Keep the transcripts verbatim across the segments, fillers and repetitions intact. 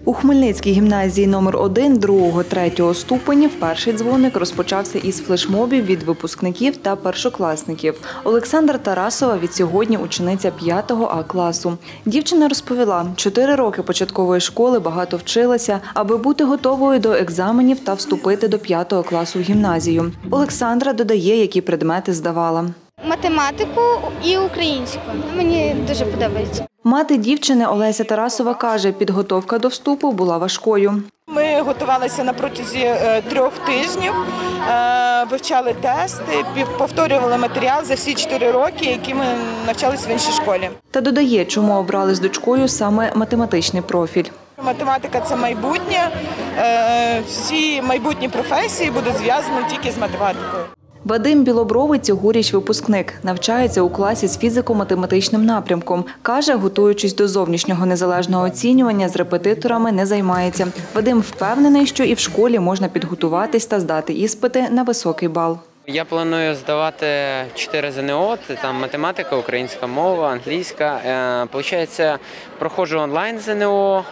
У Хмельницькій гімназії номер один другого-третього ступенів перший дзвоник розпочався із флешмобів від випускників та першокласників. Олександра Тарасова від сьогодні учениця п'ятого А класу. Дівчина розповіла, чотири роки початкової школи багато вчилася, аби бути готовою до екзаменів та вступити до п'ятого класу в гімназію. Олександра додає, які предмети здавала. Математику і українську. Мені дуже подобається. Мати дівчини Олеся Тарасова каже, підготовка до вступу була важкою. Ми готувалися на протязі трьох тижнів, вивчали тести, повторювали матеріал за всі чотири роки, які ми навчалися в іншій школі. Та додає, чому обрали з дочкою саме математичний профіль. Математика – це майбутнє, всі майбутні професії будуть зв'язані тільки з математикою. Вадим Білобровий цьогоріч випускник. Навчається у класі з фізико-математичним напрямком. Каже, готуючись до зовнішнього незалежного оцінювання, з репетиторами не займається. Вадим впевнений, що і в школі можна підготуватись та здати іспити на високий бал. Я планую здавати чотири ЗНО, там математика, українська мова, англійська. Получається, проходжу онлайн ЗНО,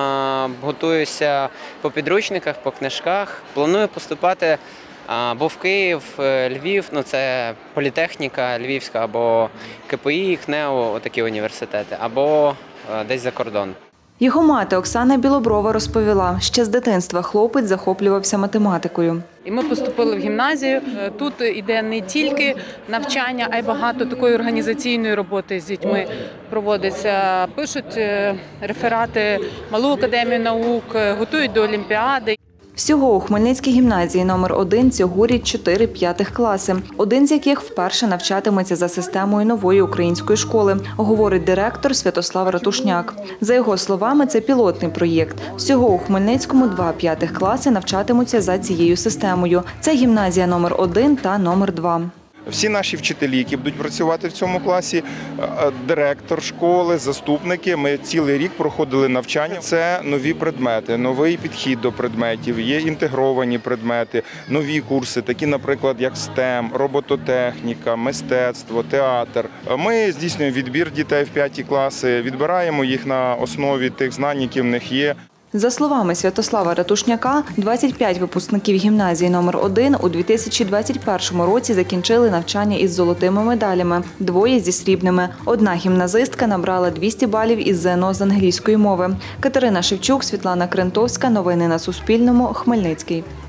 готуюся по підручниках, по книжках. Планую поступати або в Київ, Львів, ну це політехніка Львівська, або КПІ, КНЕУ, отакі університети, або десь за кордон. Його мати Оксана Білоброва розповіла, ще з дитинства хлопець захоплювався математикою. І ми поступили в гімназію. Тут йде не тільки навчання, а й багато такої організаційної роботи з дітьми проводиться. Пишуть реферати Малу академію наук, готують до олімпіади. Всього у Хмельницькій гімназії номер один цьогоріч чотири п'ятих класи, один з яких вперше навчатиметься за системою нової української школи, говорить директор Святослав Ратушняк. За його словами, це пілотний проєкт. Всього у Хмельницькому два п'ятих класи навчатимуться за цією системою. Це гімназія номер один та номер два. Всі наші вчителі, які будуть працювати в цьому класі, директор школи, заступники, ми цілий рік проходили навчання. Це нові предмети, новий підхід до предметів, є інтегровані предмети, нові курси, такі, наприклад, як стем, робототехніка, мистецтво, театр. Ми здійснюємо відбір дітей в п'яті класи, відбираємо їх на основі тих знань, які в них є. За словами Святослава Ратушняка, двадцять п'ять випускників гімназії номер один у дві тисячі двадцять першому році закінчили навчання із золотими медалями, двоє зі срібними. Одна гімназистка набрала двісті балів із ЗНО з англійської мови. Катерина Шевчук, Світлана Крентовська. Новини на Суспільному. Хмельницький.